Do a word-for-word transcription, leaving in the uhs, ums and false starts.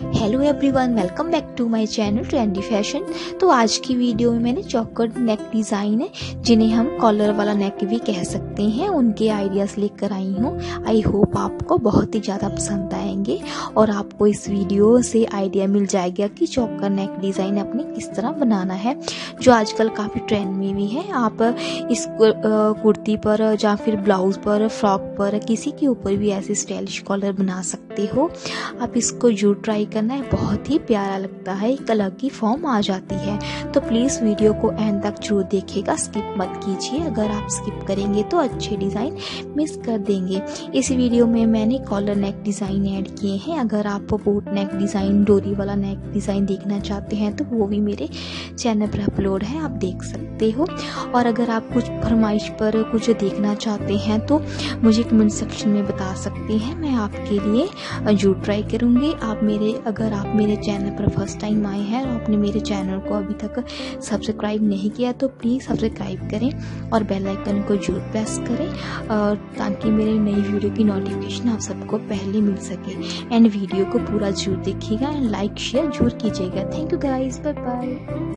Hello everyone, welcome back to my channel trendy fashion. तो आज की वीडियो में मैंने चौकट नेक डिज़ाइन है, जिन्हें हम कॉलर वाला नेक भी कह सकते हैं, उनके आइडियाज़ लेकर आई हूँ। आई होप आपको बहुत ही ज़्यादा पसंद आएंगे और आपको इस वीडियो से आइडिया मिल जाएगा कि चौकट नेक डिज़ाइन अपने किस तरह बनाना है, जो आजकल काफ़ी ट्रेंड में भी है। आप इस कुर्ती पर या फिर ब्लाउज पर, फ्रॉक पर, किसी के ऊपर भी ऐसे स्टाइलिश कॉलर बना सकते हो। आप इसको जरूर ट्राई करना है, बहुत ही प्यारा लगता है, एक अलग की फॉर्म आ जाती है। तो प्लीज़ वीडियो को एंड तक जरूर देखिएगा, स्किप मत कीजिए। अगर आप स्किप करेंगे तो अच्छे डिज़ाइन मिस कर देंगे। इस वीडियो में मैंने कॉलर नेक डिज़ाइन ऐड किए हैं। अगर आप बोट नेक डिज़ाइन, डोरी वाला नेक डिज़ाइन देखना चाहते हैं तो वो भी मेरे चैनल पर अपलोड है, आप देख सकते हो। और अगर आप कुछ फरमाइश पर कुछ देखना चाहते हैं तो मुझे कमेंट सेक्शन में बता सकते हैं, मैं आपके लिए जरूर ट्राई करूँगी। आप मेरे अगर आप मेरे चैनल पर फर्स्ट टाइम आए हैं और आपने मेरे चैनल को अभी तक सब्सक्राइब नहीं किया तो प्लीज़ सब्सक्राइब करें और बेल आइकन को जरूर प्रेस करें, और ताकि मेरे नई वीडियो की नोटिफिकेशन आप सबको पहले मिल सके। एंड वीडियो को पूरा जरूर देखिएगा एंड लाइक शेयर जरूर कीजिएगा। Thank you guys, bye bye.